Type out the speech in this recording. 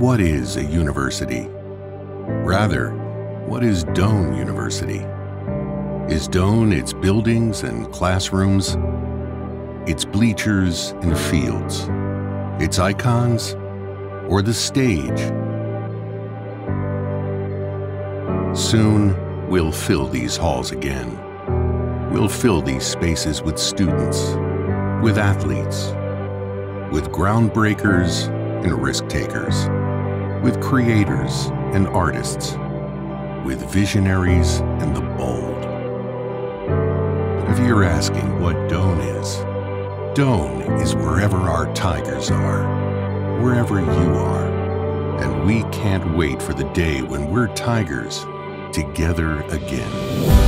what is a university? Rather, what is Doane University? Is Doane its buildings and classrooms, its bleachers and fields, its icons, or the stage? Soon, we'll fill these halls again. We'll fill these spaces with students, with athletes, with groundbreakers and risk-takers, with creators and artists, with visionaries and the bold. But if you're asking what Doane is wherever our tigers are, wherever you are, and we can't wait for the day when we're tigers together again.